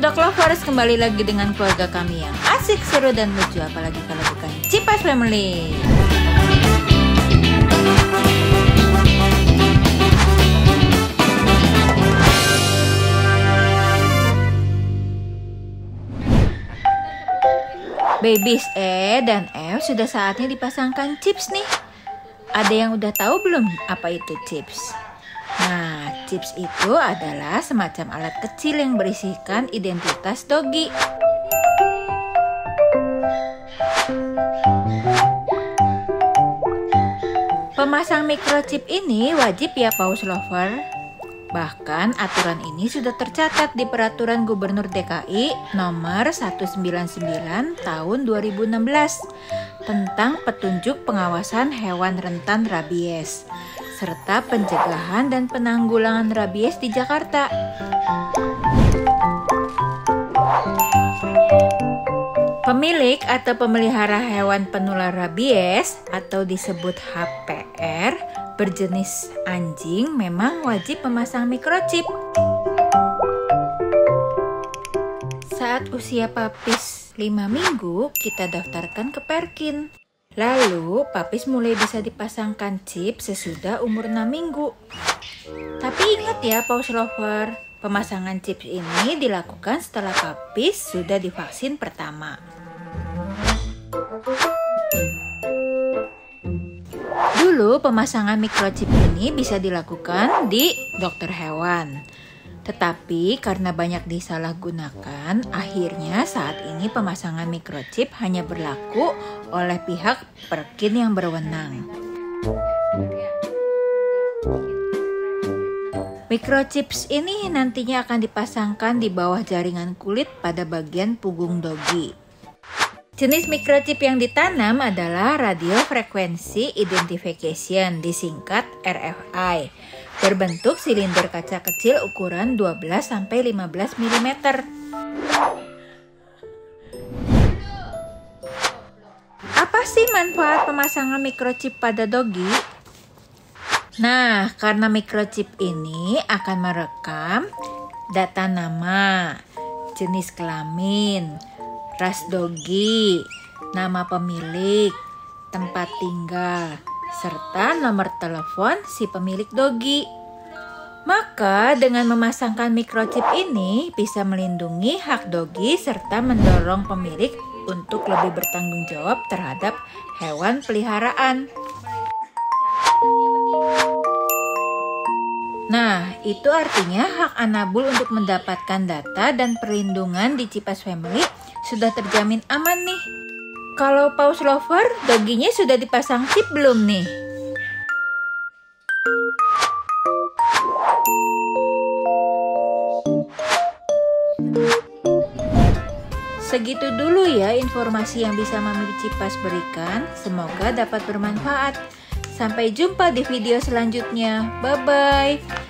Dog Lovers, kembali lagi dengan keluarga kami yang asik, seru, dan lucu. Apalagi kalau bukan Cipas Family. Babies E dan F sudah saatnya dipasangkan chips nih. Ada yang udah tahu belum apa itu chips? Nah, chips itu adalah semacam alat kecil yang berisikan identitas doggy. Pemasang microchip ini wajib ya Paws Lover. Bahkan aturan ini sudah tercatat di Peraturan Gubernur DKI nomor 199 tahun 2016 tentang petunjuk pengawasan hewan rentan rabies serta pencegahan dan penanggulangan rabies di Jakarta. Pemilik atau pemelihara hewan penular rabies atau disebut HPR berjenis anjing memang wajib memasang microchip. Saat usia papis 5 minggu, kita daftarkan ke Perkin. Lalu, papis mulai bisa dipasangkan chip sesudah umur 6 minggu. Tapi ingat ya Paws Lover, pemasangan chip ini dilakukan setelah papis sudah divaksin pertama. Dulu pemasangan microchip ini bisa dilakukan di dokter hewan. Tetapi karena banyak disalahgunakan, akhirnya saat ini pemasangan microchip hanya berlaku oleh pihak Perkin yang berwenang. Microchips ini nantinya akan dipasangkan di bawah jaringan kulit pada bagian punggung doggy. Jenis microchip yang ditanam adalah Radio Frequency Identification, disingkat RFI, berbentuk silinder kaca kecil ukuran 12-15 mm. Apa sih manfaat pemasangan microchip pada doggy? Nah, karena microchip ini akan merekam data nama, jenis kelamin, ras doggy, nama pemilik, tempat tinggal, serta nomor telepon si pemilik doggy. Maka dengan memasangkan microchip ini bisa melindungi hak doggy serta mendorong pemilik untuk lebih bertanggung jawab terhadap hewan peliharaan. Nah, itu artinya hak Anabul untuk mendapatkan data dan perlindungan di Cipas Family sudah terjamin aman nih. Kalau Paws Lover, dogginya sudah dipasang chip belum nih? Segitu dulu ya informasi yang bisa Mami Cipas berikan. Semoga dapat bermanfaat. Sampai jumpa di video selanjutnya. Bye-bye.